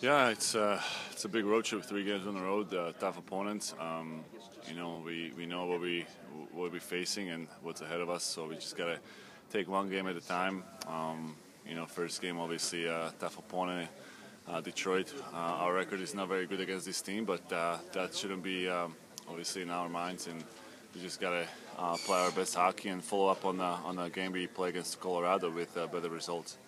Yeah, it's a big road trip, 3 games on the road, tough opponents. We know what we're facing and what's ahead of us, so we just gotta take one game at a time. First game obviously a tough opponent, Detroit. Our record is not very good against this team, but that shouldn't be obviously in our minds, and we just gotta play our best hockey and follow up on the game we play against Colorado with better results.